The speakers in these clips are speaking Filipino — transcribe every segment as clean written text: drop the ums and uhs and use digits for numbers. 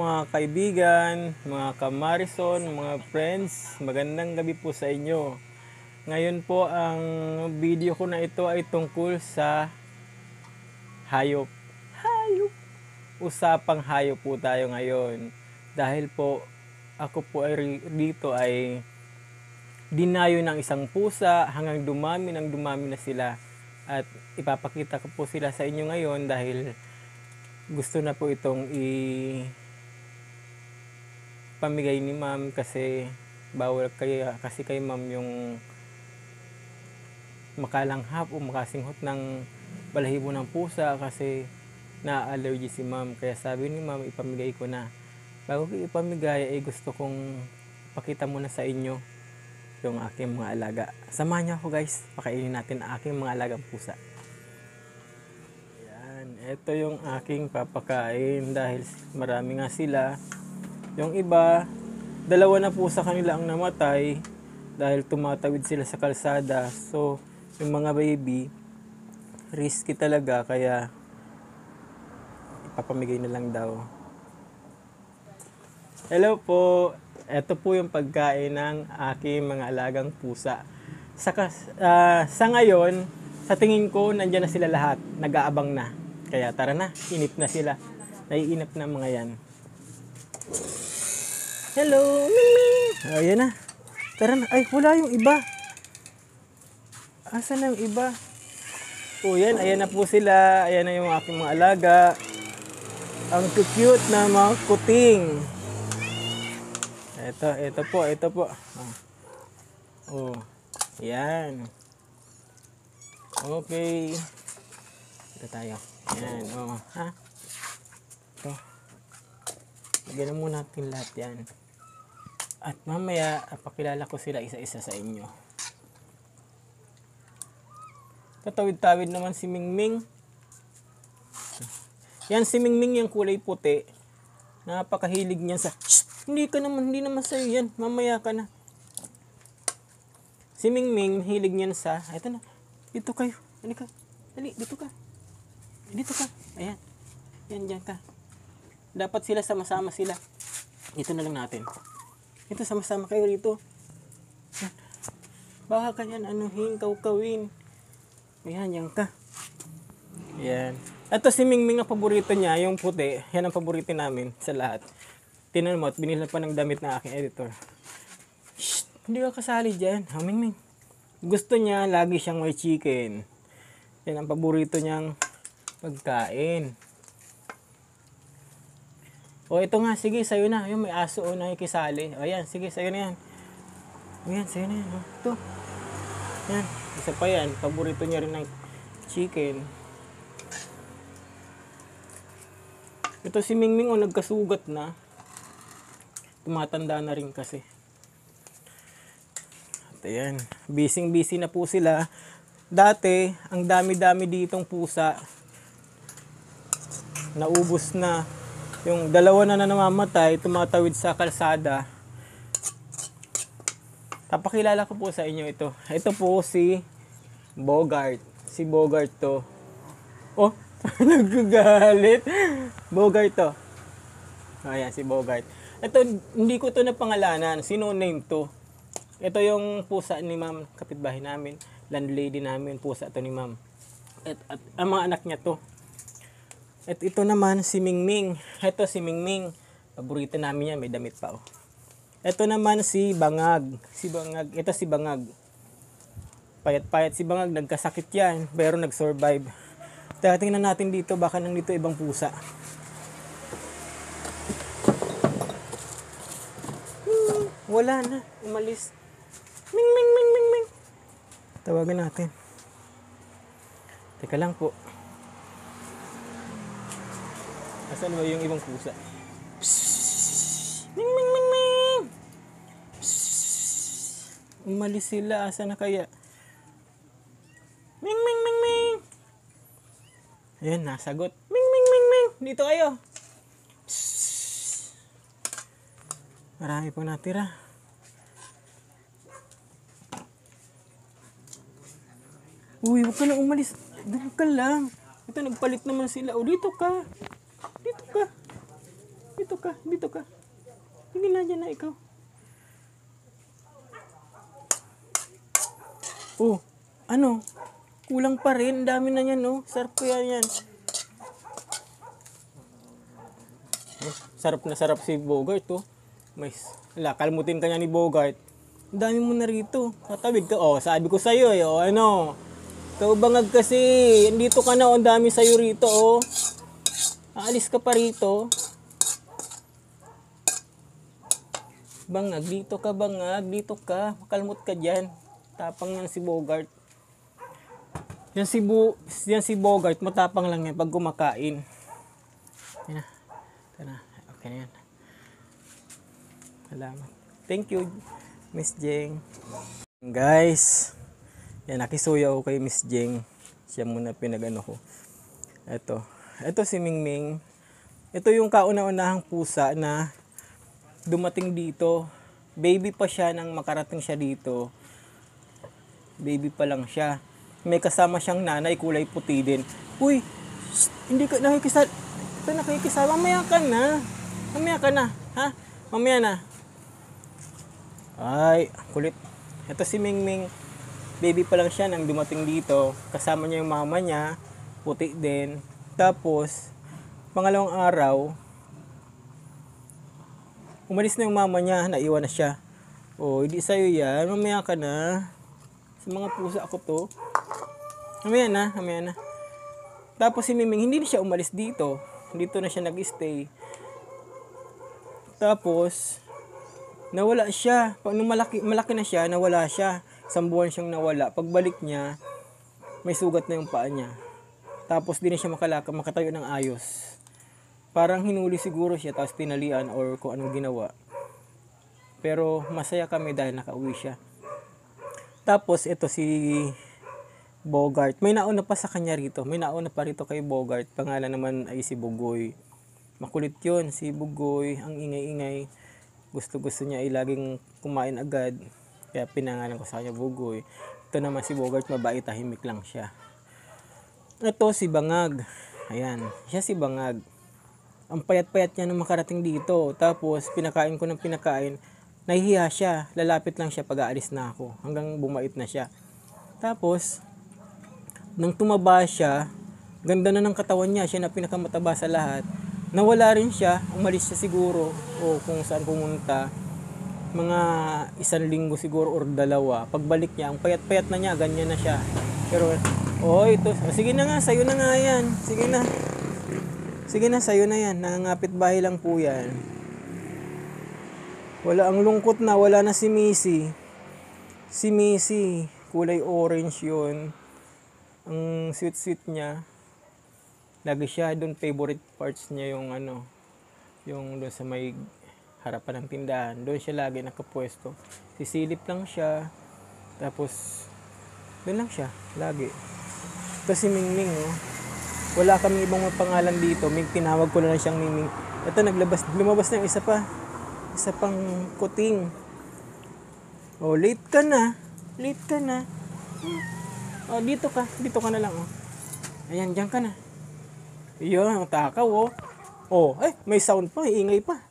mga kaibigan, mga kamarison, mga friends, magandang gabi po sa inyo. Ngayon po ang video ko na ito ay tungkol sa hayop. Hayop! Usapang hayop po tayo ngayon. Dahil po ako po ay dito ay dinayo ng isang pusa hanggang dumami na sila. At ipapakita ko po sila sa inyo ngayon dahil gusto na po itong pamigay ni ma'am kasi bawal kasi kay ma'am yung makalanghap o makasinghot ng balahibo ng pusa kasi na-allergy si ma'am. Kaya sabi ni ma'am ipamigay ko na. Bago ko ipamigay ay gusto kong pakita muna sa inyo yung aking mga alaga. Samahan niyo ako guys, pakainin natin ang aking mga alagang pusa. Ito yung aking papakain dahil marami nga sila. Yung iba, dalawa na po sa kanila ang namatay dahil tumatawid sila sa kalsada. So, yung mga baby, risky talaga kaya ipapamigay na lang daw. Hello po! Ito po yung pagkain ng aking mga alagang pusa. Sa ngayon, sa tingin ko, nandyan na sila lahat. Nag-aabang na. Kaya tara na, inip na sila. Naiinip na mga yan. Hello, Ming Ming! Ayan na. Tara na. Ay, wala yung iba. Asan na yung iba? O yan, ayan na po sila. Ayan na yung aking mga alaga. Ang cute na mga kuting. Ito po. Oh, yan. Okay. Ito tayo. Yan, ha? Ito. Lagyan na muna natin lahat yan. At mamaya, pakilala ko sila isa-isa sa inyo. Tatawid-tawid naman si Mingming. Yan si Mingming yung kulay puti. Napakahilig niyan sa... Shh! Hindi naman sa'yo yan. Mamaya ka na. Si Mingming, hilig niyan sa... Ito na. Dito kayo. Halika. Dali, dito ka. Dito ka. Ayan. Yan, dyan ka. Dapat sila sama-sama sila. Ito na lang natin. Ito, sama-sama kayo rito. Yan. Baka ka yan, kawin. Ayan, yan ka. Ayan. Ito si Mingming ang paborito niya, yung puti. Yan ang paborito namin sa lahat. Tinan mo, at binila pa ng damit na aking editor. Shh! Hindi ka kasali dyan. Ha, Mingming? Gusto niya, lagi siyang may chicken. Yan ang paborito niyang pagkain. O ito nga, sige, sa'yo na. Yung may aso o nakikisali. O yan, sige, sa'yo na yan. Ayan, sa'yo na yan. O, ito. Yan, isa pa yan. Paborito niya rin ng chicken. Ito si Mingming o nagkasugat na. Tumatanda na rin kasi. At ayan, busy na po sila. Dati, ang dami-dami ditong pusa. Naubos na. Yung dalawa na namamatay, tumatawid sa kalsada. Papakilala ko po sa inyo ito. Ito po si Bogart. Si Bogart to. Oh, nagagalit. Bogart to. Ayan, si Bogart. Ito, hindi ko to napangalanan. Sino name to? Ito yung pusa ni ma'am, kapitbahay namin. Landlady namin, pusa to ni ma'am. At ang mga anak niya to. At ito naman si Mingming. Ito si Mingming. Paborito namin yan, may damit pa oh. Ito naman si Bangag. Ito si Bangag. Payat-payat si Bangag, nagkasakit yan, pero nag-survive. Tingnan natin dito, baka nandito ibang pusa. Wala na, umalis. Ming. Tawagan natin. Teka lang po. Asan ba yung ibang pusa? Ming. Umalis sila. Asan na kaya? Ming. Ayan, nasagot. Ming. Dito kayo. Marami pang natira. Uy, huwag ka na umalis. Doon ka lang. Ito, nagpalit naman sila. O, dito ka. ka, dito ka. Sige na, dyan na ikaw. Oh, ano? Kulang pa rin. Dami na yan, oh. Sarap ko yan. Sarap na sarap si Bogart, oh. Kalmutin ka niya ni Bogart. Ang dami mo na rito. Tatawid ka. Oh, sabi ko sa'yo, eh. Oh, ano? Ikaw bangag kasi. Dito ka na, oh. Ang dami sa'yo rito, oh. Aalis ka pa rito. Bangag, dito ka, bangag. Dito ka. Makalmot ka dyan. Tapang yan si Bogart. Yan si Bogart, matapang lang yan pag kumakain. Yan na. Ito na. Okay na yan. Salamat. Thank you, Miss Jeng. Guys, yan, nakisuya ako kay Miss Jeng. Siya muna pinagano ko. Ito si Mingming. Ito yung kauna-unahang pusa na dumating dito. Baby pa siya nang makarating siya dito. Baby pa lang siya. May kasama siyang nanay, kulay puti din. Uy, hindi ka nakikisa. Mamaya ka na. Ha? Mamaya na. Ay, kulit. Ito si Mingming. Baby pa lang siya nang dumating dito. Kasama niya yung mama niya. Puti din. Tapos, pangalawang araw, umalis na yung mama niya. Naiwan na siya. Oh, hindi sa'yo yan. Mamaya ka na. Sa mga pusa ako to. Mamaya na. Tapos si Mingming, hindi na siya umalis dito. Dito na siya nag-stay. Tapos, nawala siya. Nung malaki na siya, nawala siya. 1 buwan siyang nawala. Pagbalik niya, may sugat na yung paa niya. Tapos, di na siya makatayo ng ayos. Parang hinuli siguro siya, tapos tinalian or kung anong ginawa. Pero, masaya kami dahil nakauwi siya. Tapos, ito si Bogart. May nauna pa sa kanya rito. May nauna pa rito kay Bogart. Pangalan naman ay si Bugoy. Makulit yun, si Bugoy. Ang ingay-ingay. Gusto niya ay laging kumain agad. Kaya pinangalan ko sa kanya Bugoy. Ito naman si Bogart, mabait, tahimik lang siya. Ito si Bangag. Ayan, siya si Bangag. Ang payat-payat niya nung makarating dito. Tapos, pinakain ko ng pinakain. Nahihiya siya. Lalapit lang siya pag aalis na ako. Hanggang bumait na siya. Tapos, nang tumaba siya, ganda na ng katawan niya. Siya na pinakamataba sa lahat. Nawala rin siya. Umalis siya siguro. O kung saan pumunta. Mga 1 linggo siguro or 2. Pagbalik niya, ang payat-payat na niya. Ganyan na siya. Pero, ito. Sige na nga. Sa'yo na nga yan. Sige na, sa'yo na yan. Nangangapit bahay lang po yan. Wala, ang lungkot na, wala na si Missy. Si Missy, kulay orange yun. Ang sweet niya. Lagi siya doon, favorite parts niya yung yung doon sa may harapan ng tindahan. Doon siya lagi nakapwesto. Sisilip lang siya. Tapos, doon lang siya, lagi. Ito si Mingming, oh. Wala kami ibang pangalan dito. Tinawag ko na lang siyang Mingming. Ito, lumabas na yung isa pang kuting. Oh, late ka na. Oh, dito ka na lang, oh. Ayan, diyan ka na. Iyon, takaw, oh. Oh, may sound pa, may ingay pa.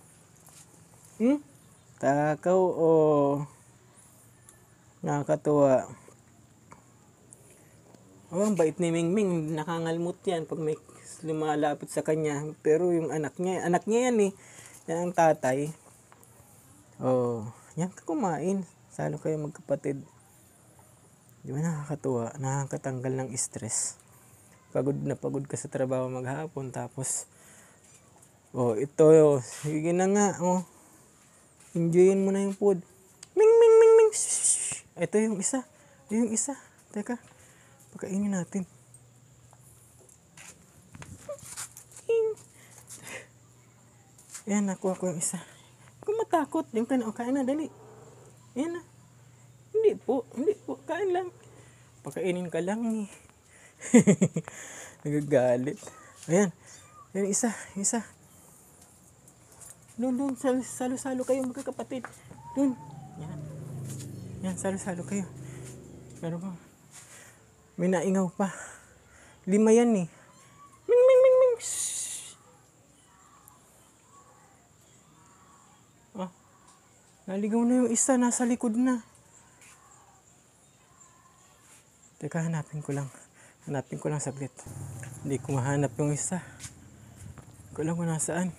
Takaw, oh. Nakakatuwa. Oh, ang bait ni Mingming, nakangalmot yan pag may lumalapit sa kanya. Pero yung anak niya yan, eh. Yan ang tatay. Oh, yan ka kumain. Salo kayo magkapatid. Di ba nakakatuwa? Nakakatanggal ng stress. Pagod na pagod ka sa trabaho maghapon. Tapos, ito. Sige na nga. Enjoyin mo na yung food. Ming, ming, ming, ming. Shh. Ito yung isa. Teka. Pagkainin natin. Ayan, nakuha ko yung isa. Kung matakot, yung kain na, dali. Ayan na. Hindi po. Kain lang. Pagkainin ka lang, eh. Nagagalit. Ayan. Ayan, isa. Doon. Salo-salo kayo, magkakapatid. Doon. Yan, salo-salo kayo. Pero may naingaw pa. 5 yan, eh. Ming, ming, ming, ming. Shhh. Naligaw na yung isa, nasa likod na. Teka, hanapin ko lang. Hanapin ko lang saglit. Hindi ko mahanap yung isa. Hindi ko alam kung nasaan.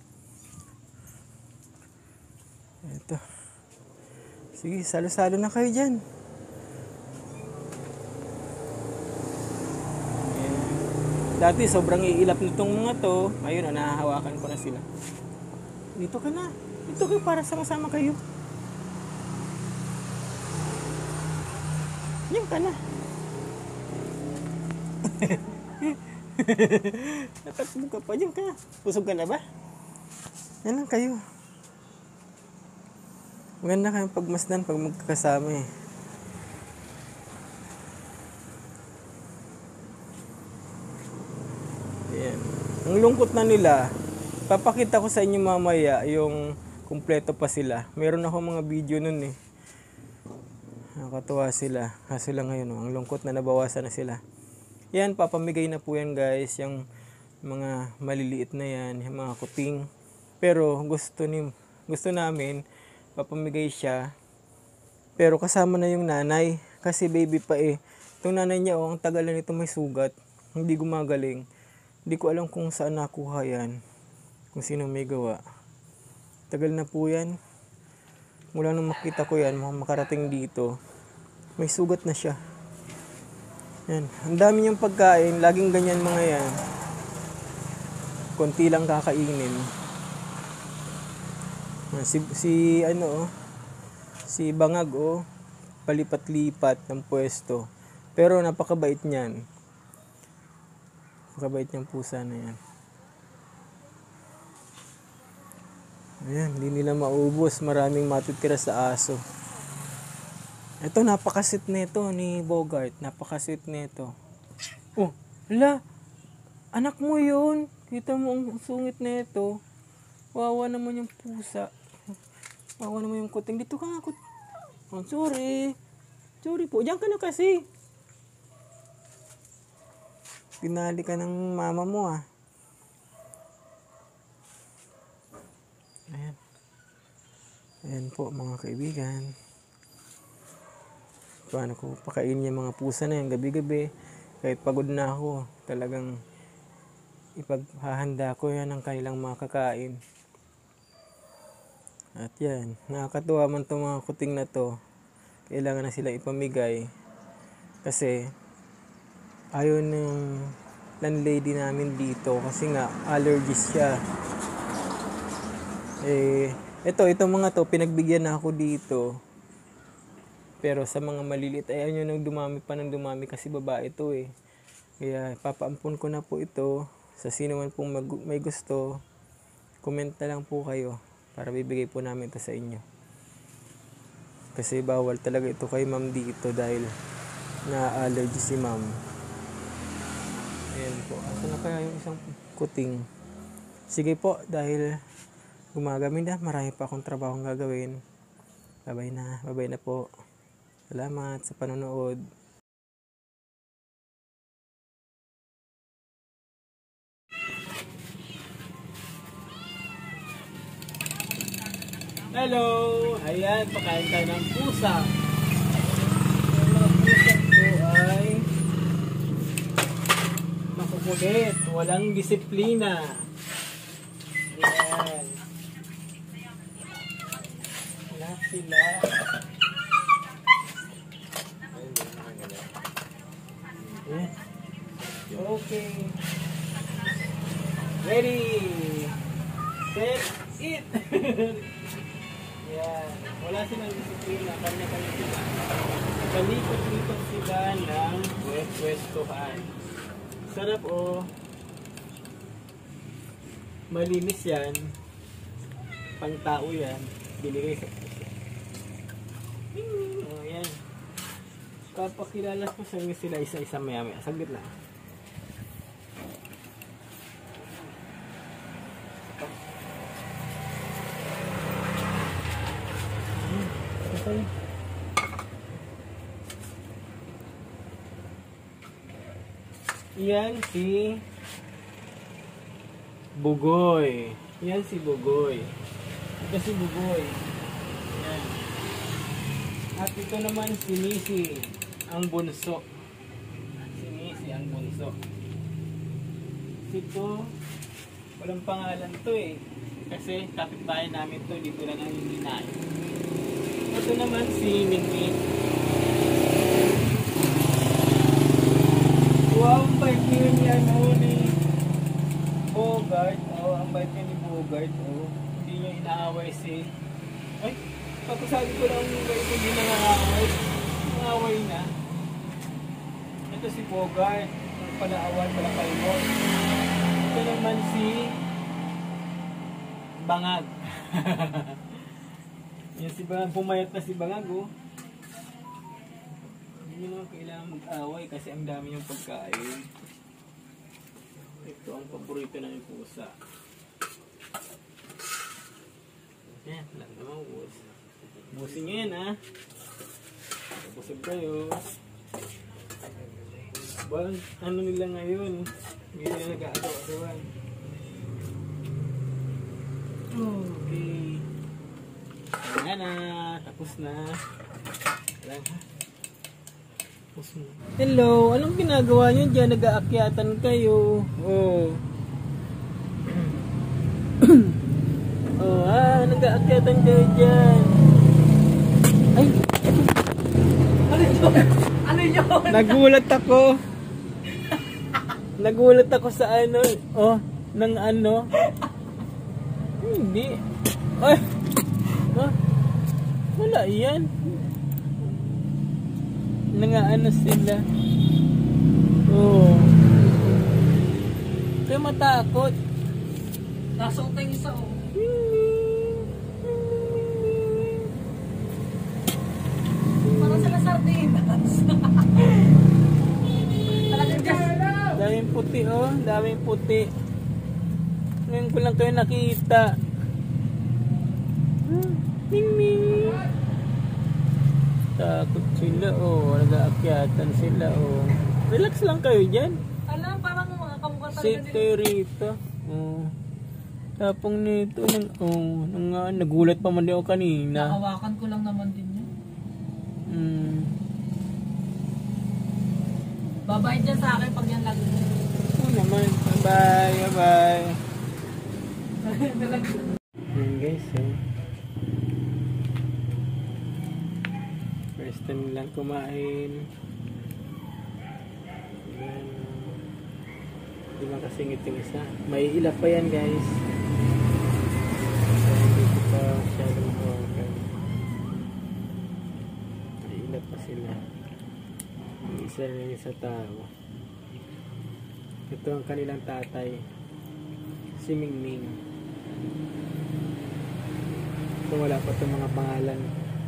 Ito. Sige, salo-salo na kayo dyan. Dati sobrang iilap nitong mga to. Ayun, nahahawakan ko na sila. Dito ka na. Dito kayo para sama-sama kayo. Yan ka na. Natakbo ka pa. Yan ka. Pusog ka na ba? Yan lang kayo. Maganda kayong pagmasdan pag magkakasama eh. Ayan. Ang lungkot na nila. Papakita ko sa inyo mamaya yung kumpleto pa sila. Meron ako mga video nun eh. Nakakatuwa sila. Kaso lang ngayon, ang lungkot na nabawasan na sila. Yan, papamigay na po yan guys. Yung mga maliliit na yan, yung mga kuting. Pero gusto namin, papamigay siya. Pero kasama na yung nanay. Kasi baby pa eh. Itong nanay niya, ang tagal na nito may sugat. Hindi gumagaling. Hindi ko alam kung saan nakuha yan. Kung sino may gawa. Tagal na po yan. Mula nung makita ko yan, makarating dito, may sugat na siya. Yan. Ang dami niyang pagkain. Laging ganyan mga yan. Konti lang kakainin. Si Bangag palipat-lipat ng pwesto. Pero napakabait niyan. Napakabait niyang pusa na yan. Ayan, hindi nila maubos. Maraming matitira sa aso. Ito, napakasit nito ni Bogart. Napakasit nito. Oh, hala. Anak mo yun. Kita mo ang sungit nito. Wawa naman yung pusa. Wawa naman yung kuting. Dito ka nga, oh, sorry. Sorry po. Diyan ka na kasi. Pinali ka ng mama mo ah. Ayan. Ayan po mga kaibigan. Paano ko pakainin yung mga pusa na yan gabi-gabi. Kahit pagod na ako, talagang ipaghahanda ko yan ng kanilang makakain. At yan, nakakatuwa man itong mga kuting na to. Kailangan na sila ipamigay. Kasi ayaw ng landlady namin dito kasi nga allergies siya. Itong mga to, pinagbigyan na ako dito. Pero sa mga maliliit, ayaw nyo nang dumami pa ng dumami kasi babae ito eh. Kaya papaampun ko na po ito. Sa sino man pong may gusto, comment na lang po kayo para bibigay po namin ito sa inyo. Kasi bawal talaga ito kay ma'am dito dahil na-allergy si ma'am. Ayan po. Asa na kaya yung isang kuting? Sige po, dahil gumagamin na, marami pa akong trabahong gagawin. Bye-bye na. Bye-bye na po. Salamat sa panonood. Hello! Ayan, pakain tayo ng pusa. Yung mga pusa ko ay makukulit, walang disiplina. Ayan. Lahat sila. Ayan. Okay. Ready! Set it! Yan. Wala silang disiplina. Kanya-kanya sila. Palikot-likot sila ng pwestuhan. Sarap oh. Malinis yan. Pang-tao yan. Binigay sa puso. Oh, yan. Kapakilala ko sa inyo sila isa-isa maya-maya. Saglit lang. Okay. Yan si Bugoy. Yan si Bugoy. Ito si Bugoy. Yan. At ito naman si Missy, ang bunso. Si Missy, ang bunso. Ito, walang pangalan to eh. Kasi kapitbahay namin to, dito lang ang hinahin. Ito naman si Mingmi. Wow, ang bait niya ni Bogart. Oh, ang bait niya ni Bogart. Oh, hindi niya inaaway si... Ay, papasabi ko lang yung bait, hindi nangaaway. Nangaaway na. Ito si Bogart. Ang palaaway, pala kay mo. Ito naman si Bangag. Yan si Bangag, pumayat na si Bangag, oh. Hindi naman kailangan mag-away kasi ang dami yung pagkain. Ito ang paborito ng pusa. Yan, lang naman ubos. Ubusin nyo yan, ha? Busog kayo. Ba, ano nila ngayon? Hindi nila nag-aagaw-agawan. Okay. Ayan na. Tapos na. Ayan, ha? Hello, anong ginagawa nyo dyan? Nag-aakyatan kayo. Oh. Oh, nag-aakyatan kayo dyan. Ay! Ano yun? Ano yun? Nagulat ako. Nagulat ako sa ano. Oh, ng ano. Hindi. Ay! Oh, wala yan. Nangaano sila. Oh. Kaya matakot. Nasa utang isa, oh. Parang sila sardinas. Talagang gas. Daming puti, oh. Daming puti. Ngayon ko lang kayo nakita. Ming ming. Takot sila, oh. Nag-aakyatan sila, oh. Relax lang kayo dyan. Alam, parang mga kamukha talaga Safe kayo rito. Oh. Tapong nito, nagulat pa man din ako kanina. Nakawakan ko lang naman din yun. Babay dyan sa akin pag yan lagi. Oo naman. Bye-bye. Bye-bye. Yan guys, oh. First time lang kumain. Yan. Hindi makasingit yung isa. May ilap pa yan guys. Hindi ko pa masyadong hawakan. May ilap pa sila. May isa lang yung sa tao. Ito ang kanilang tatay. Si Mingming. So wala pa itong mga pangalan.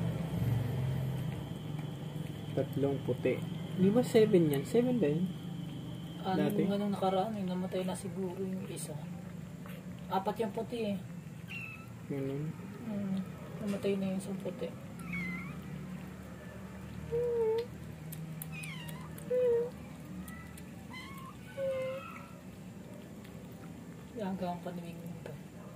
Tatlong puti. Di ba 7 yan? 7 ba yun? Ano Dati? yung anong nakaraan, namatay na siguro yung isa. 4 yung puti eh. Ganun. Namatay na yung isang puti. Hanggang panimingin ka.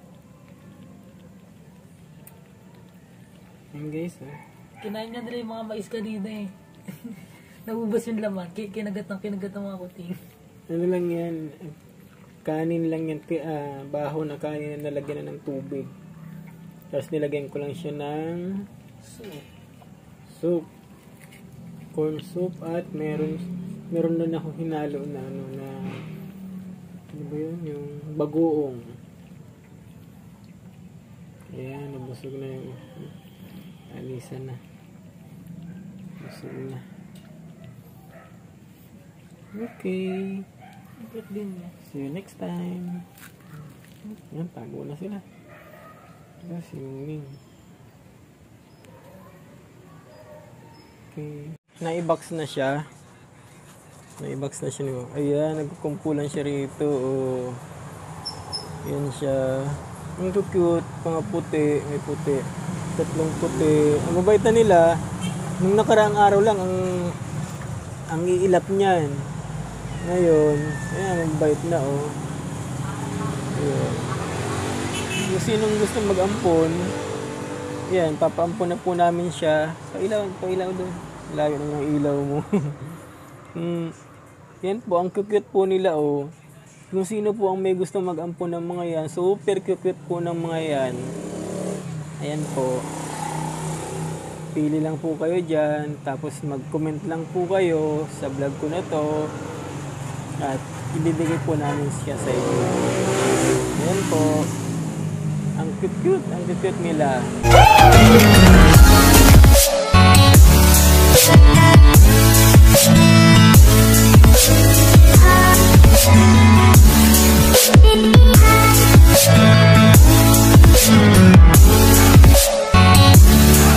Yan guys, oh. Kinain niya nila yung mga mais kanina eh. Nabubas yung laman. Kinagat ng mga kuting. Ano lang yan? Kanin lang yan. Baho na kanin na nalagyan na ng tubig. Tapos nilagyan ko lang siya ng soup. Corn soup at meron na ako hinalo na ano ba yun? Yung bagoong. Ayan, nabusog na yung alisa na. Busog na. Okay. Ikot din niya. See you next time. Yan, tago na sila. Si Ming. Okay. Na-i-box na siya. Na-i-box na siya. Ayan, nagkukumpulan siya rito. Oh. Yan siya. Ang cute. Mga puti. May puti. Tatlong puti. Ang mabait na nila. Nung nakaraang araw lang, ang iilap niyan. Ngayon, ayan, ang bait na, oh. Ayan. Kung sinong gusto mag-ampon, Yan, papaampun na po namin siya. Pailaw doon. Layo na yung ilaw mo. Yan po, ang cute po nila oh. Kung sino po ang may gusto mag-ampon ng mga yan, super cute po ng mga yan. Ayan po. Pili lang po kayo dyan, tapos mag-comment lang po kayo sa vlog ko na to. At ibibigay po namin siya sa inyo. Ayan po. Ang cute nila.